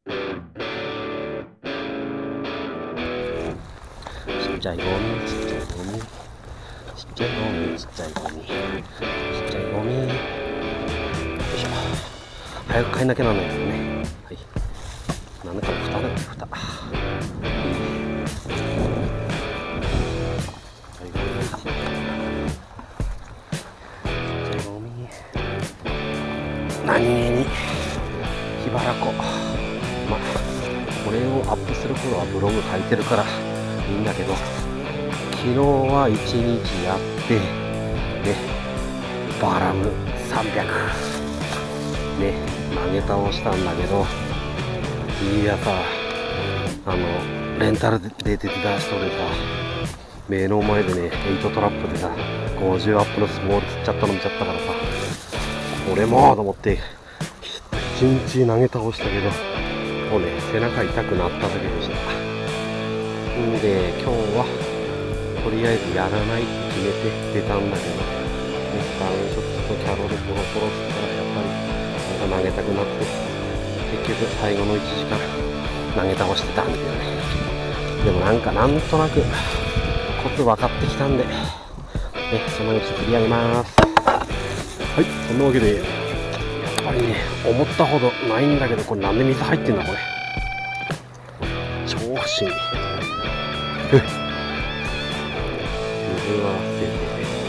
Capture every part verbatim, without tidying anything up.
ちっちゃいゴミ、ちっちゃいゴミ、ちっちゃいゴミ、ちっちゃいゴミ、ちっちゃいゴミ。よいしょ。早く帰んなきゃなんないですね。はい。なんだか蓋だよ、蓋。はい、ゴミ。ちっちゃいゴミ。何気に檜原湖。まあ、これをアップする頃はブログ書いてるからいいんだけど、昨日は一日やってね、バラムさんびゃくね、投げ倒したんだけど、いやさ、あのレンタルで出てた人でさ、目の前でねエイトトラップでさごじゅうアップのスモール釣っちゃったの見ちゃったからさ、俺もと思って一日投げ倒したけど、もうね背中痛くなっただけでした。んで今日はとりあえずやらないって決めて出たんだけど、ガンショットとキャロルポロポロってたらやっぱりなんか投げたくなって、結局最後のいちじかん投げ倒してたんだけどね。でもなんかなんとなくコツ分かってきたんで、ね、そのうち釣り上げます。はい、そんなわけでやっぱりね思ったほどないんだけど、これなんで水入ってんだこれ、超不思議。水は捨てて、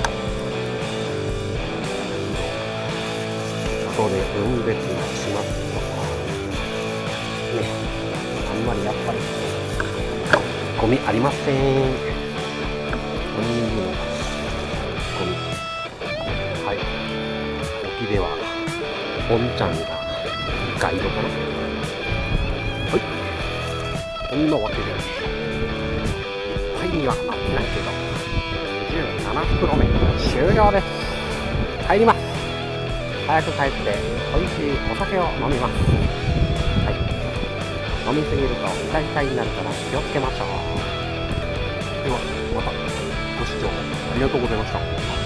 ここで分別がしますとね、あんまりやっぱりゴミありません。ゴミのゴミ、はい、沖ではポンちゃんがガイドかな。はい、こんなわけでいっぱいにはなってないけどにじゅうなな袋目終了です。帰ります。早く帰って美味しいお酒を飲みます。はい、飲みすぎると痛い痛いになるから気をつけましょう。ではまたご視聴ありがとうございました。